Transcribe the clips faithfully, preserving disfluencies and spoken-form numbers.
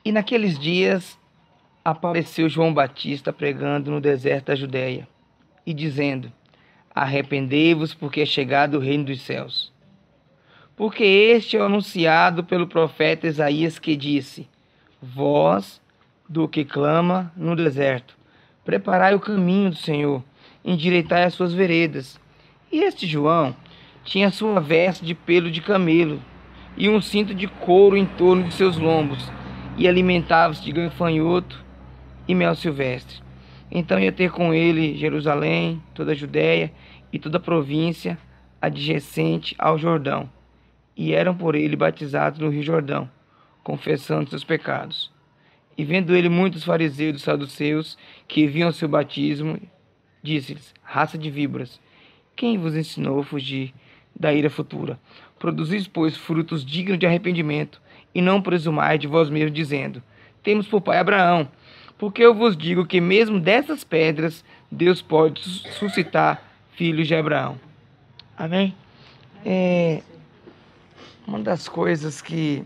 E naqueles dias apareceu João Batista pregando no deserto da Judéia e dizendo: Arrependei-vos, porque é chegado o reino dos céus. Porque este é o anunciado pelo profeta Isaías, que disse: Voz do que clama no deserto, preparai o caminho do Senhor, endireitai as suas veredas. E este João tinha sua veste de pelo de camelo e um cinto de couro em torno de seus lombos, e alimentava-se de gafanhoto e mel silvestre. Então ia ter com ele Jerusalém, toda a Judéia e toda a província adjacente ao Jordão, e eram por ele batizados no rio Jordão, confessando seus pecados. E vendo ele muitos fariseus e dos saduceus que viam seu batismo, disse-lhes: Raça de víboras, quem vos ensinou a fugir da ira futura? Produzis, pois, frutos dignos de arrependimento, e não presumais de vós mesmos, dizendo: Temos por pai Abraão. Porque eu vos digo que mesmo dessas pedras Deus pode suscitar filhos de Abraão. Amém? É uma das coisas que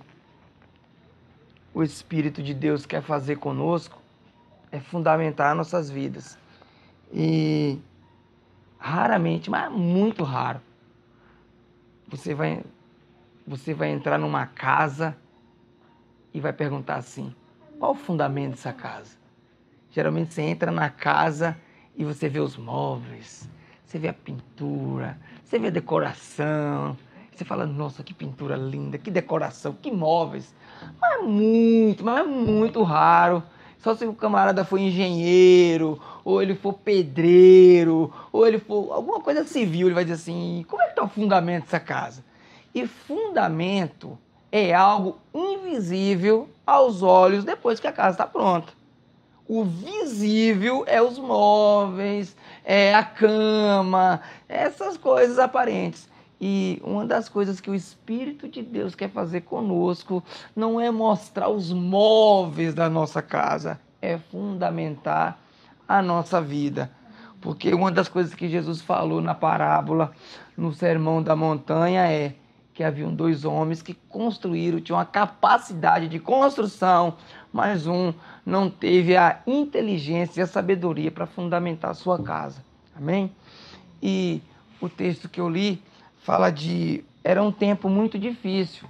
o Espírito de Deus quer fazer conosco é fundamentar nossas vidas. E raramente, mas muito raro, você vai, você vai entrar numa casa e vai perguntar assim: qual o fundamento dessa casa? Geralmente você entra na casa e você vê os móveis, você vê a pintura, você vê a decoração. Você fala: nossa, que pintura linda, que decoração, que móveis. Mas é muito, mas é muito raro. Só se o camarada for engenheiro, ou ele for pedreiro, ou ele for alguma coisa civil, ele vai dizer assim: como é que está o fundamento dessa casa? E fundamento é algo invisível aos olhos depois que a casa está pronta. O visível é os móveis, é a cama, essas coisas aparentes. E uma das coisas que o Espírito de Deus quer fazer conosco não é mostrar os móveis da nossa casa, é fundamentar a nossa vida. Porque uma das coisas que Jesus falou na parábola, no Sermão da Montanha, é que haviam dois homens que construíram, tinham a capacidade de construção, mas um não teve a inteligência e a sabedoria para fundamentar a sua casa. Amém? E o texto que eu li fala de... Era um tempo muito difícil.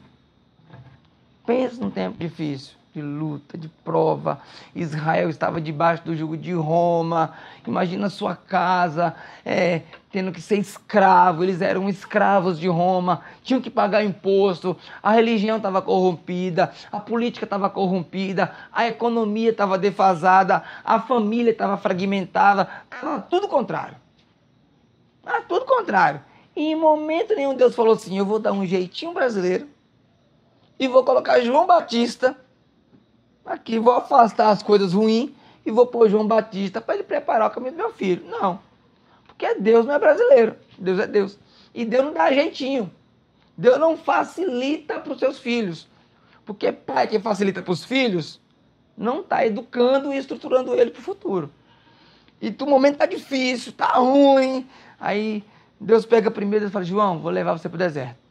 Pensa num tempo difícil, de luta, de prova. Israel estava debaixo do jugo de Roma. Imagina a sua casa é, tendo que ser escravo. Eles eram escravos de Roma, tinham que pagar imposto. A religião estava corrompida, a política estava corrompida, a economia estava defasada, a família estava fragmentada. Estava tudo contrário. Era tudo contrário. E em momento nenhum Deus falou assim: eu vou dar um jeitinho brasileiro e vou colocar João Batista aqui, vou afastar as coisas ruins e vou pôr João Batista para ele preparar o caminho do meu filho. Não, porque Deus não é brasileiro, Deus é Deus. E Deus não dá jeitinho, Deus não facilita para os seus filhos, porque pai que facilita para os filhos não está educando e estruturando ele para o futuro. E o momento está difícil, está ruim, aí Deus pega primeiro e fala: João, vou levar você para o deserto,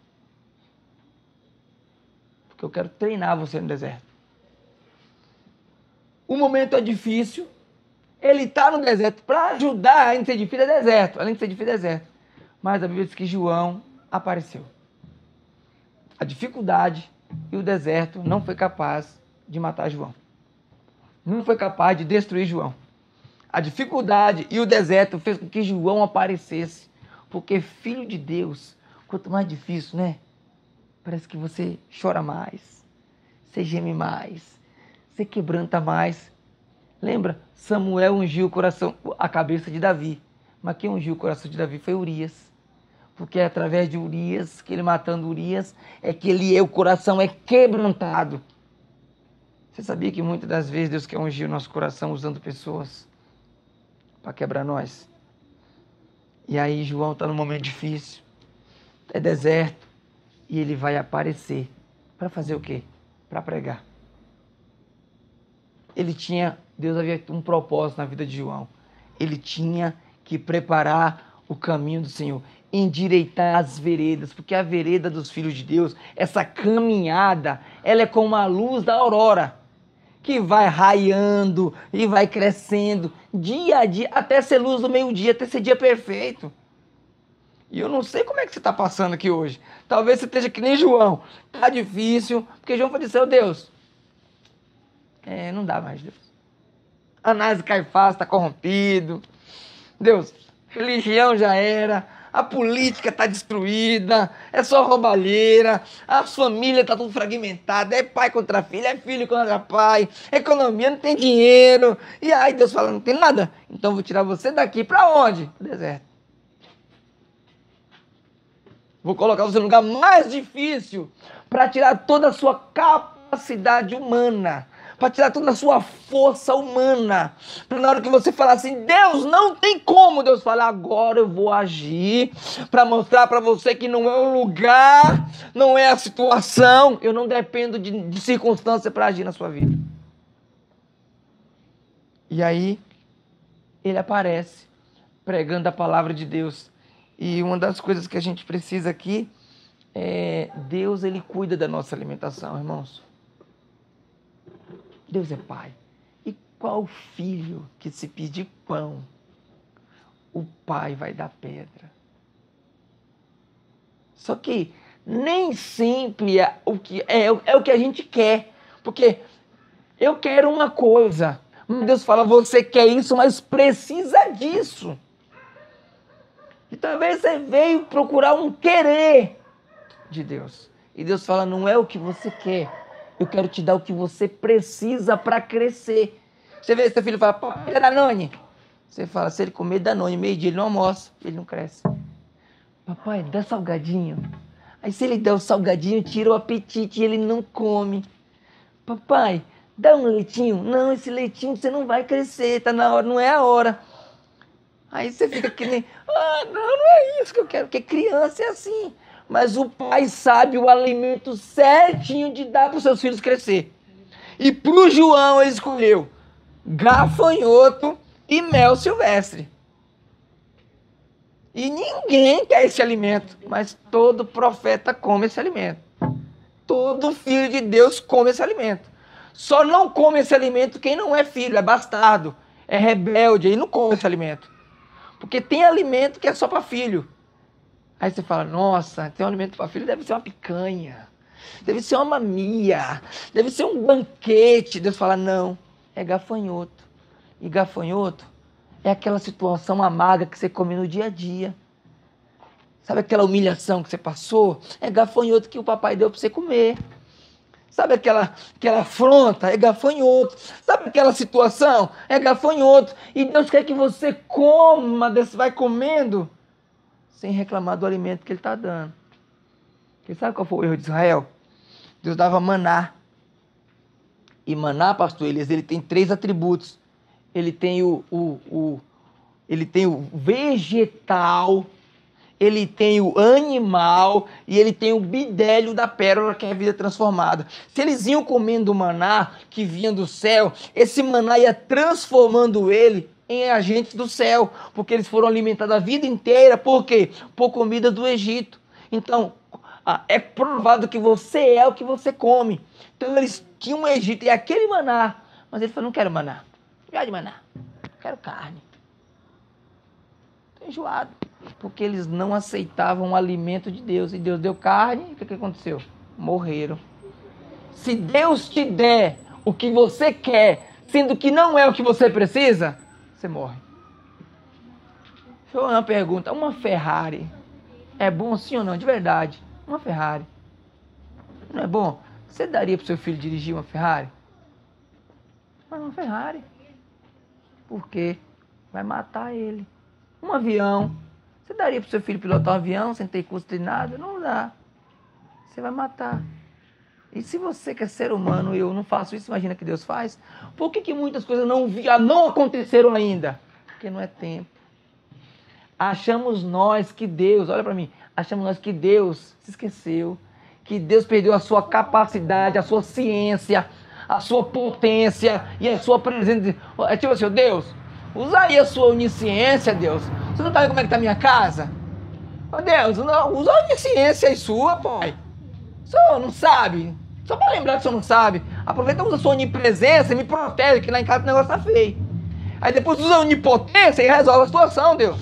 porque eu quero treinar você no deserto. O momento é difícil, ele está no deserto para ajudar. Além de ser difícil, é deserto, além de ser difícil, é deserto. Mas a Bíblia diz que João apareceu. A dificuldade e o deserto não foi capaz de matar João, não foi capaz de destruir João. A dificuldade e o deserto fez com que João aparecesse, porque filho de Deus, quanto mais difícil, né? Parece que você chora mais, você geme mais, você quebranta mais. Lembra? Samuel ungiu o coração, a cabeça de Davi. Mas quem ungiu o coração de Davi foi Urias. Porque é através de Urias, que ele matando Urias, é que ele é, o coração é quebrantado. Você sabia que muitas das vezes Deus quer ungir o nosso coração usando pessoas para quebrar nós? E aí João está num momento difícil, é deserto. E ele vai aparecer para fazer o quê? Para pregar. Ele tinha, Deus havia um propósito na vida de João. Ele tinha que preparar o caminho do Senhor, endireitar as veredas, porque a vereda dos filhos de Deus, essa caminhada, ela é como a luz da aurora, que vai raiando e vai crescendo dia a dia, até ser luz do meio-dia, até ser dia perfeito. E eu não sei como é que você está passando aqui hoje. Talvez você esteja que nem João. Tá difícil, porque João falou assim, Deus, é, não dá mais, Deus. Anás e Caifás está corrompido. Deus, religião já era. A política está destruída. É só roubalheira. A família está tudo fragmentada. É pai contra filho, é filho contra pai. Economia não tem dinheiro. E aí Deus fala, não tem nada. Então vou tirar você daqui para onde? O deserto. Vou colocar você no lugar mais difícil para tirar toda a sua capacidade humana, para tirar toda a sua força humana, para na hora que você falar assim, Deus, não tem como, Deus fala, agora eu vou agir para mostrar para você que não é o lugar, não é a situação, eu não dependo de, de circunstância para agir na sua vida. E aí, ele aparece pregando a palavra de Deus. E uma das coisas que a gente precisa aqui é Deus, ele cuida da nossa alimentação, irmãos. Deus é pai. E qual filho que se pedir pão, o pai vai dar pedra? Só que nem sempre é o que, é, é o que a gente quer. Porque eu quero uma coisa. Deus fala, você quer isso, mas precisa disso. E talvez você veio procurar um querer de Deus. E Deus fala, não é o que você quer. Eu quero te dar o que você precisa para crescer. Você vê seu filho fala, papai, é Danone. Você fala, se ele comer Danone meio-dia, ele não almoça, ele não cresce. Papai, dá salgadinho. Aí se ele der o salgadinho, tira o apetite e ele não come. Papai, dá um leitinho. Não, esse leitinho você não vai crescer, tá na hora, não é a hora. Aí você fica que nem, ah, não, não é isso que eu quero, porque criança é assim. Mas o pai sabe o alimento certinho de dar para os seus filhos crescer. E para o João ele escolheu gafanhoto e mel silvestre. E ninguém quer esse alimento, mas todo profeta come esse alimento. Todo filho de Deus come esse alimento. Só não come esse alimento quem não é filho, é bastardo, é rebelde, aí não come esse alimento. Porque tem alimento que é só para filho. Aí você fala, nossa, tem um alimento para filho, deve ser uma picanha, deve ser uma mamia, deve ser um banquete. Deus fala, não, é gafanhoto. E gafanhoto é aquela situação amarga que você come no dia a dia. Sabe aquela humilhação que você passou? É gafanhoto que o papai deu para você comer. Sabe aquela, aquela afronta? É gafanhoto. Sabe aquela situação? É gafanhoto. E Deus quer que você coma, vai comendo, sem reclamar do alimento que ele está dando. Porque sabe qual foi o erro de Israel? Deus dava maná. E maná, pastor Elias, ele tem três atributos. Ele tem o, o, o, ele tem o vegetal, ele tem o animal e ele tem o bidélio da pérola, que é a vida transformada. Se eles iam comendo o maná que vinha do céu, esse maná ia transformando ele em agentes do céu, porque eles foram alimentados a vida inteira. Por quê? Por comida do Egito. Então, é provado que você é o que você come. Então, eles tinham o Egito e aquele maná, mas ele falou, não quero maná. Já de maná, quero carne. Estou enjoado. Porque eles não aceitavam o alimento de Deus. E Deus deu carne, e o que, que aconteceu? Morreram. Se Deus te der o que você quer, sendo que não é o que você precisa, você morre. Deixa eu fazer uma pergunta. Uma Ferrari é bom sim ou não? De verdade. Uma Ferrari. Não é bom? Você daria para o seu filho dirigir uma Ferrari? Mas uma Ferrari. Por quê? Vai matar ele. Um avião. Você daria para o seu filho pilotar um avião sem ter custo de nada? Não dá. Você vai matar. E se você que é ser humano, eu não faço isso, imagina que Deus faz? Por que, que muitas coisas não, já não aconteceram ainda? Porque não é tempo. Achamos nós que Deus, olha para mim, achamos nós que Deus se esqueceu, que Deus perdeu a sua capacidade, a sua ciência, a sua potência e a sua presença. É tipo assim, Deus, usa aí a sua onisciência, Deus. Você não tá vendo como é que tá a minha casa? Ô Deus, não, usa a onisciência aí sua, pai. O senhor não sabe? Só para lembrar que o senhor não sabe. Aproveita e usa a sua onipresença e me protege, que lá em casa o negócio tá feio. Aí depois usa a onipotência e resolve a situação, Deus.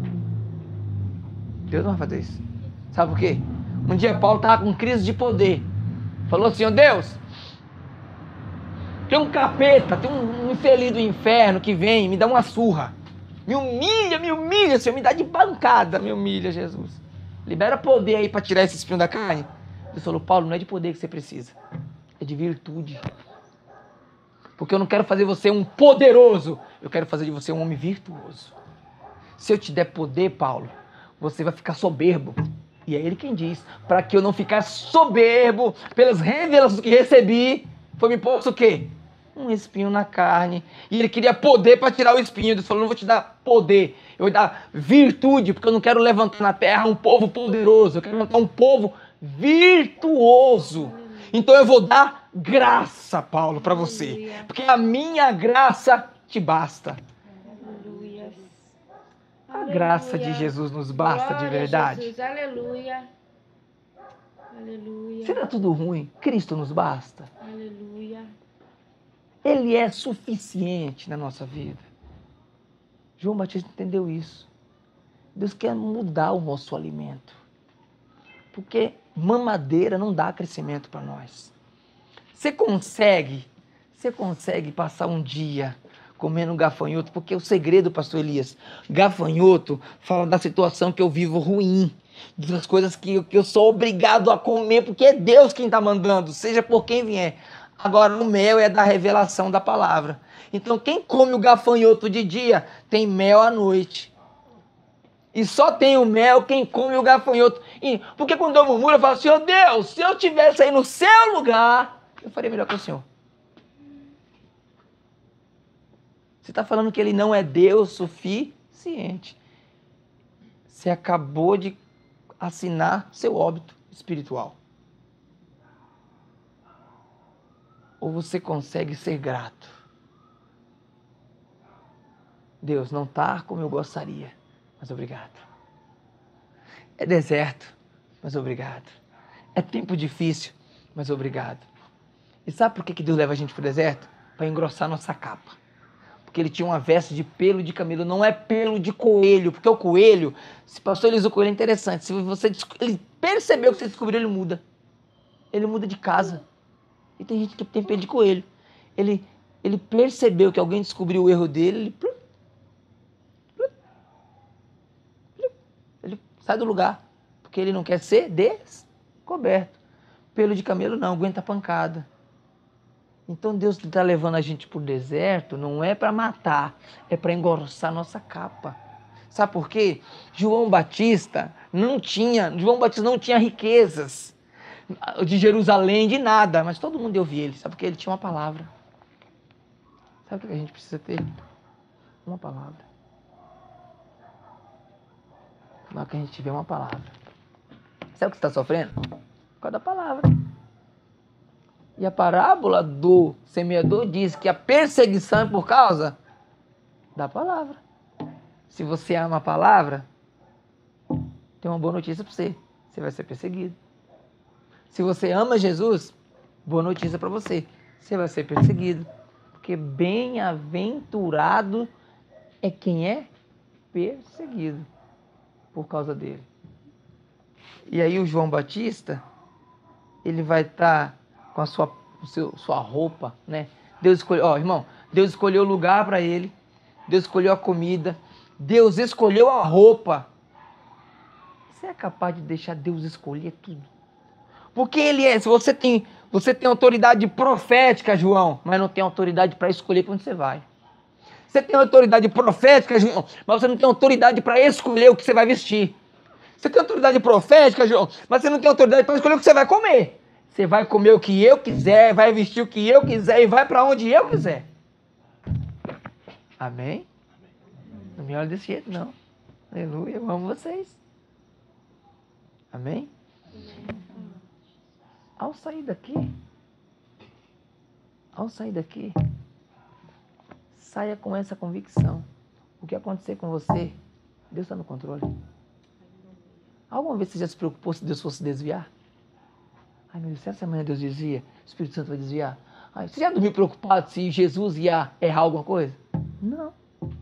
Deus não vai fazer isso. Sabe por quê? Um dia Paulo estava com crise de poder. Falou assim, ó Deus, tem um capeta, tem um infeliz do inferno que vem, me dá uma surra. Me humilha, me humilha, Senhor, me dá de bancada, me humilha, Jesus. Libera poder aí para tirar esse espinho da carne. Deus falou, Paulo, não é de poder que você precisa, é de virtude. Porque eu não quero fazer você um poderoso, eu quero fazer de você um homem virtuoso. Se eu te der poder, Paulo, você vai ficar soberbo. E é ele quem diz, para que eu não ficasse soberbo pelas revelações que recebi, foi me posto o quê? Um espinho na carne. E ele queria poder para tirar o espinho. Deus falou, não vou te dar poder, eu vou dar virtude, porque eu não quero levantar na terra um povo poderoso, eu quero levantar um povo virtuoso. Então eu vou dar graça, Paulo, para você, porque a minha graça te basta. Aleluia. A graça de Jesus nos basta. Glória de verdade. Jesus. Aleluia. Aleluia. Se dá tudo ruim, Cristo nos basta. Aleluia. Ele é suficiente na nossa vida. João Batista entendeu isso. Deus quer mudar o nosso alimento. Porque mamadeira não dá crescimento para nós. Você consegue, você consegue passar um dia comendo gafanhoto, porque o segredo, pastor Elias, gafanhoto fala da situação que eu vivo ruim, das coisas que, eu, que eu sou obrigado a comer, porque é Deus quem está mandando, seja por quem vier. Agora, o mel é da revelação da palavra. Então, quem come o gafanhoto de dia, tem mel à noite. E só tem o mel quem come o gafanhoto. E, porque quando eu murmuro, eu falo, Senhor Deus, se eu estivesse aí no seu lugar, eu faria melhor que o Senhor. Você está falando que ele não é Deus suficiente. Você acabou de assinar seu óbito espiritual. Ou você consegue ser grato? Deus, não está como eu gostaria, mas obrigado. É deserto, mas obrigado. É tempo difícil, mas obrigado. E sabe por que Deus leva a gente para o deserto? Para engrossar nossa capa. Porque ele tinha uma veste de pelo de camelo, não é pelo de coelho, porque o coelho, se pastor Elias, o coelho é interessante, se você ele percebeu que você descobriu, ele muda. Ele muda de casa. E tem gente que tem pelo de coelho. Ele, ele percebeu que alguém descobriu o erro dele, ele, plum, plum, plum, ele sai do lugar, porque ele não quer ser descoberto. Pelo de camelo não, aguenta pancada. Então Deus está levando a gente para o deserto, não é para matar, é para engrossar nossa capa. Sabe por quê? João Batista não tinha, João Batista não tinha riquezas de Jerusalém, de nada, mas todo mundo ouvia ele, sabe porque ele tinha uma palavra. Sabe o que a gente precisa ter? Uma palavra. Na hora que a gente tiver uma palavra. Sabe o que você está sofrendo? Por causa da palavra. E a parábola do semeador diz que a perseguição é por causa da palavra. Se você ama a palavra, tem uma boa notícia para você. Você vai ser perseguido. Se você ama Jesus, boa notícia para você. Você vai ser perseguido. Porque bem-aventurado é quem é perseguido por causa dele. E aí o João Batista, ele vai estar com a sua, seu, sua roupa, né? Deus escolheu, ó, irmão, Deus escolheu o lugar para ele, Deus escolheu a comida, Deus escolheu a roupa. Você é capaz de deixar Deus escolher tudo? Porque ele é, se você tem, você tem autoridade profética, João, mas não tem autoridade para escolher para onde você vai. Você tem autoridade profética, João, mas você não tem autoridade para escolher o que você vai vestir. Você tem autoridade profética, João, mas você não tem autoridade para escolher o que você vai comer. Você vai comer o que eu quiser, vai vestir o que eu quiser e vai para onde eu quiser. Amém? Não me olhe desse jeito, não. Aleluia, eu amo vocês. Amém? Ao sair daqui, ao sair daqui, saia com essa convicção. O que acontecer com você, Deus está no controle. Alguma vez você já se preocupou se Deus fosse desviar? Ai, meu Deus, se essa manhã Deus desvia, o Espírito Santo vai desviar. Aí, você já dormiu preocupado se Jesus ia errar alguma coisa? Não.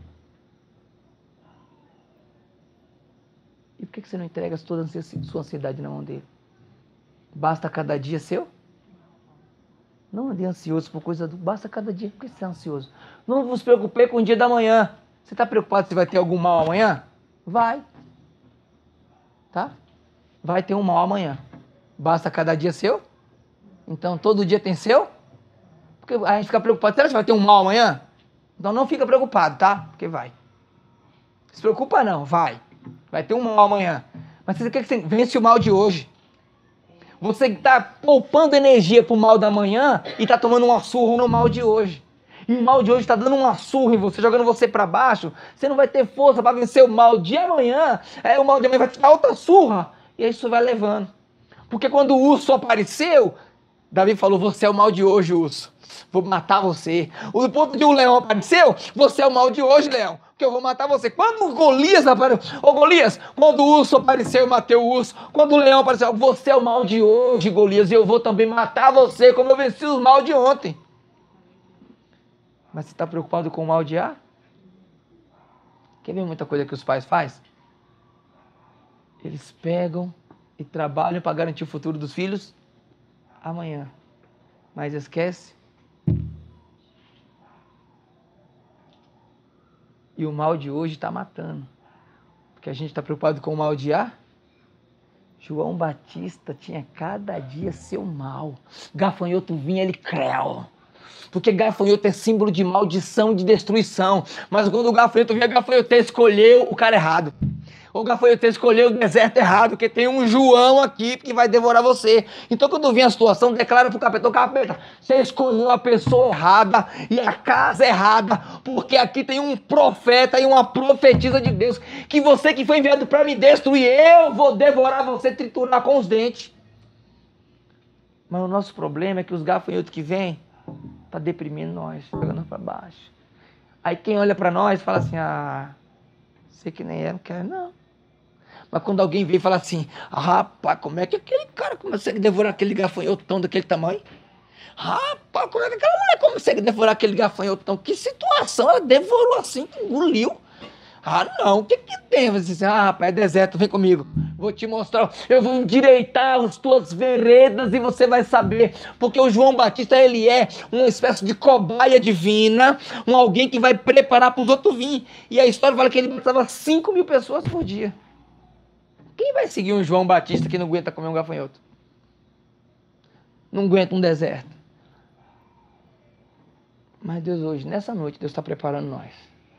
E por que você não entrega toda a sua ansiedade na mão dele? Basta cada dia seu? Não ande ansioso por coisa do... Basta cada dia. Por que você é ansioso? Não vos preocupei com o dia da manhã. Você está preocupado se vai ter algum mal amanhã? Vai. Tá? Vai ter um mal amanhã. Basta cada dia seu? Então todo dia tem seu? Porque a gente fica preocupado. Será que vai ter um mal amanhã? Então não fica preocupado, tá? Porque vai. Se preocupa não, vai. Vai ter um mal amanhã. Mas você quer que você vence o mal de hoje. Você está poupando energia pro mal da manhã e está tomando uma surra no mal de hoje. E o mal de hoje está dando uma surra em você, jogando você para baixo. Você não vai ter força para vencer o mal de amanhã. Aí o mal de amanhã vai te dar outra surra. E aí isso vai levando. Porque quando o urso apareceu, Davi falou, você é o mal de hoje, urso. Vou matar você. O ponto de um leão apareceu, você é o mal de hoje, leão. Que eu vou matar você. Quando o Golias apareceu, ô Golias, quando o urso apareceu, eu matei o urso. Quando o leão apareceu, você é o mal de hoje, Golias, e eu vou também matar você, como eu venci os mal de ontem. Mas você está preocupado com o mal de ar? Quer ver muita coisa que os pais fazem? Eles pegam e trabalham para garantir o futuro dos filhos amanhã. Mas esquece. E o mal de hoje está matando. Porque a gente está preocupado com o mal de ar. João Batista tinha cada dia seu mal. Gafanhoto vinha, ele creu. Porque gafanhoto é símbolo de maldição, de destruição. Mas quando o gafanhoto vinha, gafanhoto escolheu o cara errado. O gafanhoto escolheu o deserto errado, porque tem um João aqui que vai devorar você. Então quando vem a situação, declara pro capeta, capeta, você escolheu a pessoa errada e a casa errada, porque aqui tem um profeta e uma profetisa de Deus, que você que foi enviado para me destruir, eu vou devorar você, triturar com os dentes. Mas o nosso problema é que os gafanhotos que vêm, tá deprimindo nós, jogando para baixo. Aí quem olha para nós fala assim, ah, sei que nem é, não quero, não. Mas quando alguém vem e fala assim, ah, rapaz, como é que aquele cara consegue devorar aquele gafanhotão daquele tamanho? Rapaz, como é que aquela mulher consegue devorar aquele gafanhotão? Que situação, ela devorou assim, engoliu. Ah, não, o que que tem? Você diz, ah, rapaz, é deserto, vem comigo. Vou te mostrar, eu vou endireitar as tuas veredas e você vai saber. Porque o João Batista, ele é uma espécie de cobaia divina, um alguém que vai preparar para os outros vir. E a história fala que ele matava cinco mil pessoas por dia. Quem vai seguir um João Batista que não aguenta comer um gafanhoto? Não aguenta um deserto. Mas Deus hoje, nessa noite, Deus está preparando nós.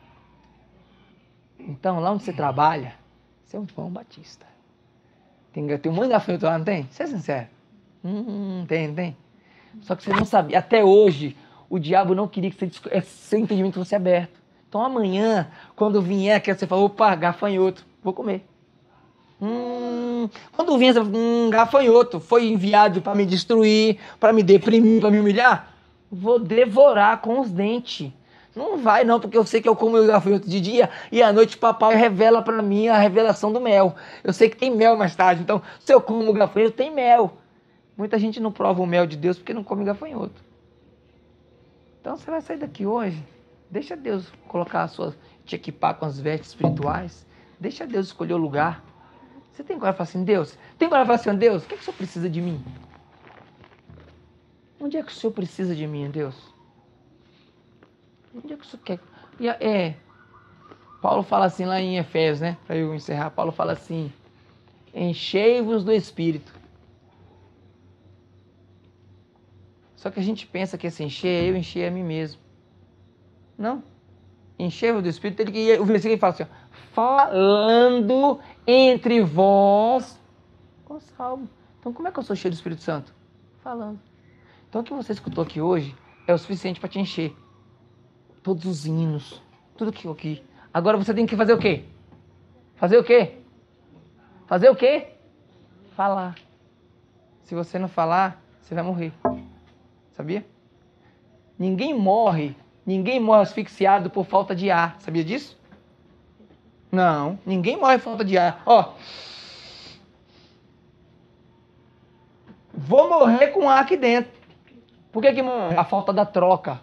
Então, lá onde você trabalha, você é um João Batista. Tem, tem um monte de gafanhoto lá, não tem? Você é sincero. Hum, tem, tem. Só que você não sabia. Até hoje, o diabo não queria que você, seu entendimento fosse aberto. Então, amanhã, quando vier aqui, você fala, opa, gafanhoto, vou comer. Hum, quando vier, você fala, hum, gafanhoto, foi enviado para me destruir, para me deprimir, para me humilhar. Vou devorar com os dentes. Não vai não, porque eu sei que eu como o gafanhoto de dia e à noite o papai revela para mim a revelação do mel. Eu sei que tem mel mais tarde, então se eu como o gafanhoto, tem mel. Muita gente não prova o mel de Deus porque não come gafanhoto. Então você vai sair daqui hoje, deixa Deus colocar a sua, te equipar com as vestes espirituais, deixa Deus escolher o lugar. Você tem coragem de falar assim, Deus, tem coragem de falar assim, Deus, o que, é que o Senhor precisa de mim? Onde é que o Senhor precisa de mim, Deus? Onde é que o Senhor quer? E, é, Paulo fala assim lá em Efésios, né? Para eu encerrar, Paulo fala assim, enchei-vos do Espírito. Só que a gente pensa que esse encher é eu encher a mim mesmo. Não. Encher-vos do Espírito, ele, o versículo fala assim, ó, falando entre vós com salmo. Então como é que eu sou cheio do Espírito Santo? Falando. Então o que você escutou aqui hoje é o suficiente para te encher. Todos os hinos, tudo que aqui. Agora você tem que fazer o quê? Fazer o quê? Fazer o quê? Falar. Se você não falar, você vai morrer. Sabia? Ninguém morre, ninguém morre asfixiado por falta de ar. Sabia disso? Não, ninguém morre por falta de ar. Ó, vou morrer com ar aqui dentro. Por que que morre? A falta da troca.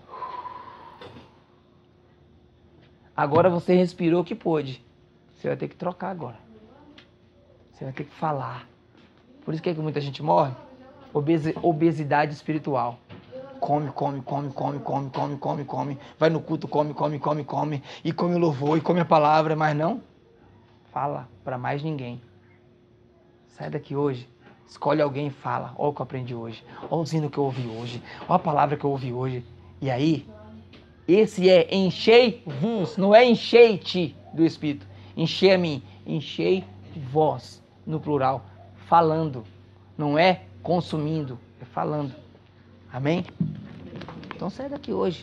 Agora você respirou o que pôde. Você vai ter que trocar agora. Você vai ter que falar. Por isso que, é que muita gente morre. Obesi- obesidade espiritual. Come, come, come, come, come, come, come, come. Vai no culto, come, come, come, come. E come o louvor, e come a palavra, mas não fala para mais ninguém. Sai daqui hoje. Escolhe alguém e fala. Olha o que eu aprendi hoje. Olha o ensino que eu ouvi hoje. Olha a palavra que eu ouvi hoje. E aí, esse é enchei-vos, não é enchei-te do Espírito. Enchei a mim, enchei vós, no plural. Falando. Não é consumindo, é falando. Amém? Então sai daqui hoje.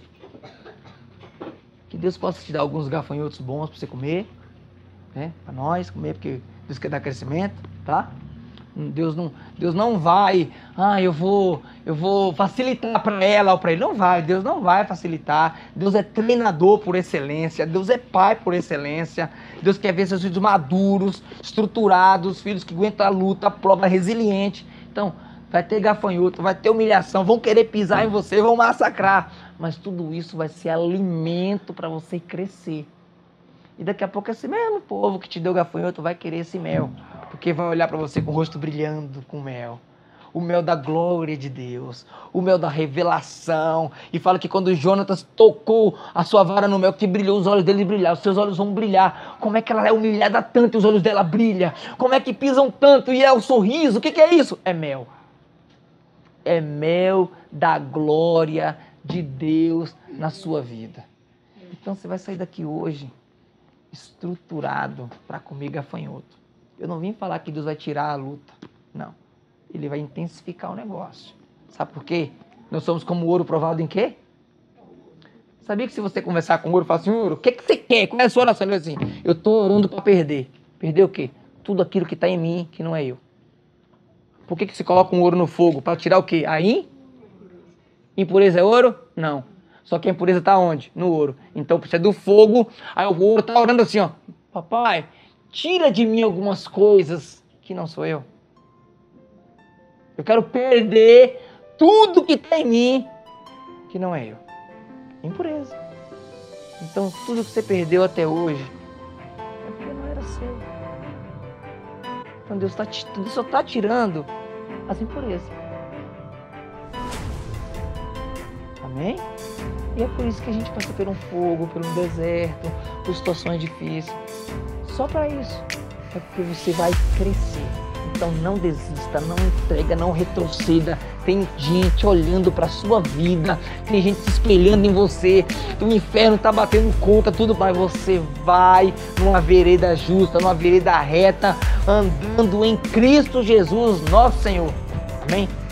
Que Deus possa te dar alguns gafanhotos bons para você comer. Né? Para nós comer, porque Deus quer dar crescimento, tá? Deus não, Deus não vai, ah, eu vou, eu vou facilitar para ela ou para ele. Não vai, Deus não vai facilitar. Deus é treinador por excelência, Deus é pai por excelência. Deus quer ver seus filhos maduros, estruturados, filhos que aguentam a luta, a prova, resiliente. Então, vai ter gafanhoto, vai ter humilhação, vão querer pisar em você, vão massacrar. Mas tudo isso vai ser alimento para você crescer. E daqui a pouco esse mesmo povo que te deu gafanhoto vai querer esse mel. Porque vai olhar para você com o rosto brilhando com mel. O mel da glória de Deus. O mel da revelação. E fala que quando Jonatas tocou a sua vara no mel, que brilhou, os olhos dele brilharam. Os seus olhos vão brilhar. Como é que ela é humilhada tanto e os olhos dela brilham? Como é que pisam tanto e é o sorriso? O que, que é isso? É mel. É mel da glória de Deus na sua vida. Então você vai sair daqui hoje estruturado para comer gafanhoto. Eu não vim falar que Deus vai tirar a luta. Não. Ele vai intensificar o negócio. Sabe por quê? Nós somos como ouro provado em quê? Sabia que se você conversar com o ouro, fala assim, ouro, o que, que você quer? Qual é a sua oração? Ele diz assim, eu estou orando para perder. Perder o quê? Tudo aquilo que está em mim, que não é eu. Por que, que você coloca um ouro no fogo? Para tirar o quê? A in? Impureza é ouro? Não. Só que a impureza está onde? No ouro. Então precisa do fogo. Aí o ouro está orando assim, ó. Papai, tira de mim algumas coisas que não sou eu. Eu quero perder tudo que está em mim que não é eu. Impureza. Então tudo que você perdeu até hoje é porque não era seu. Então Deus, tá, Deus só está tirando as impurezas. Amém? E é por isso que a gente passa por um fogo, por um deserto, por situações difíceis. Só para isso. É porque você vai crescer. Então não desista, não entrega, não retroceda. Tem gente olhando para a sua vida, tem gente se espelhando em você. O inferno está batendo conta, tudo, mas você vai numa vereda justa, numa vereda reta, andando em Cristo Jesus, nosso Senhor. Amém?